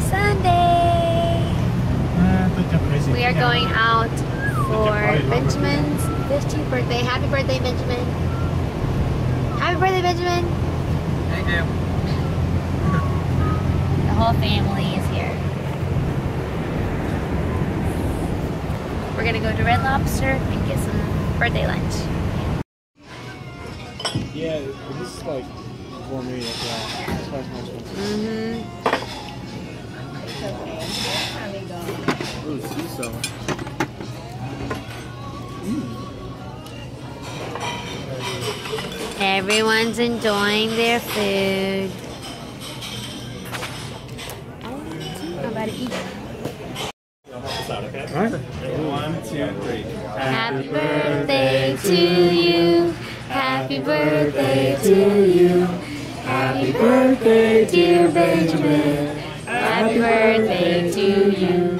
Sunday. We are going out for Benjamin's 15th birthday. Happy birthday, Benjamin. Happy birthday, Benjamin. Thank you. The whole family is here. We're gonna go to Red Lobster and get some birthday lunch. Yeah, this is like gourmet as well. That's why it's more expensive. Oh, sea salt. Everyone's enjoying their food. I'm about to eat. Alright. 1, 2, 3. Happy birthday to you. Happy birthday to you. Happy birthday, dear Benjamin. Happy birthday to you.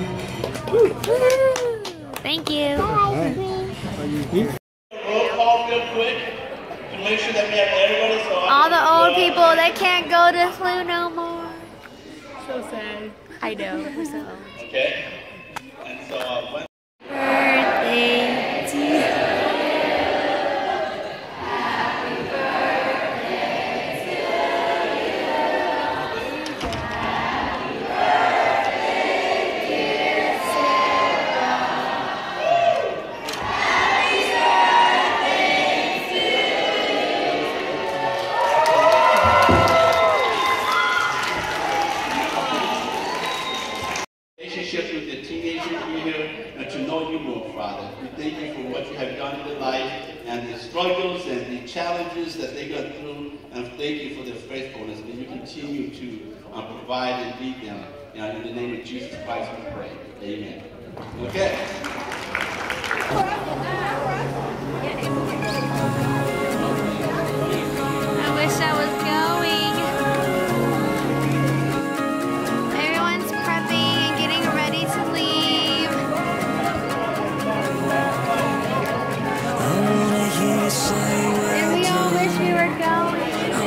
Thank you. Roll call real quick to make sure that we have everybody. So All the old people that can't go to flu no more. So sad. I know. We're so old. okay. And so when Birthday to you. relationships with the teenagers here and to know you more, Father. We thank you for what you have done in their life and the struggles and the challenges that they got through, and thank you for their faithfulness. May you continue to provide and lead them. In the name of Jesus Christ we pray. Amen. Okay. I wish I was going. Everyone's prepping and getting ready to leave. And we all wish we were going.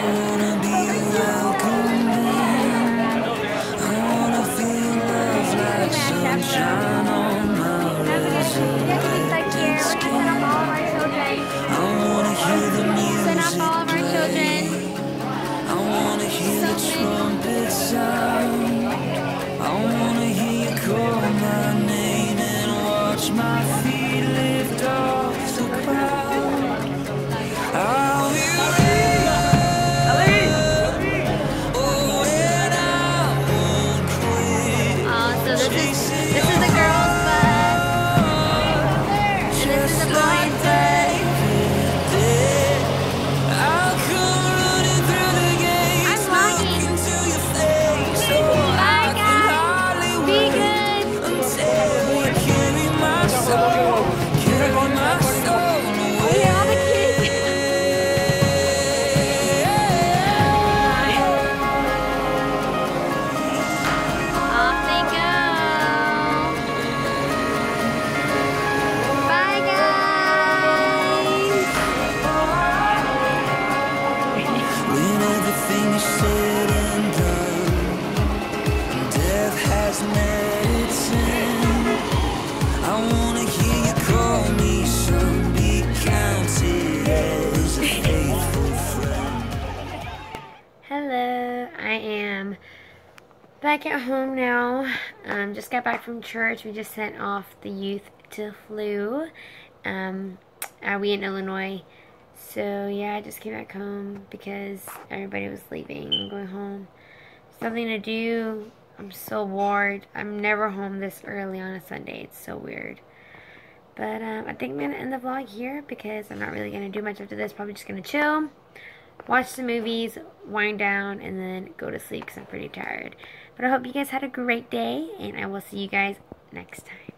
Send off all of our children. I wanna hear the trumpet sound. I wanna hear you call my name and watch my feet lift off the ground. I'll be ready. Oh, and I won't quit. So this is the girls' bus, and this is the boys' bus. I'll come running through the gates. I'm vlogging. Into your face. Oh, Bye guys. Be good. until you carry my soul, carry my soul away. Yeah, all the kids. Off they go. Bye guys. When everything is said and done, and death has met its end, I wanna hear you call me son, be counted as a faithful friend. Hello, I am back at home now. Just got back from church. We just sent off the youth to flu. We in Illinois. So yeah, I just came back home because everybody was leaving and going home. Something to do. I'm so bored. I'm never home this early on a Sunday. It's so weird. But I think I'm going to end the vlog here because I'm not really going to do much after this. Probably just going to chill, watch some movies, wind down, and then go to sleep because I'm pretty tired. But I hope you guys had a great day, and I will see you guys next time.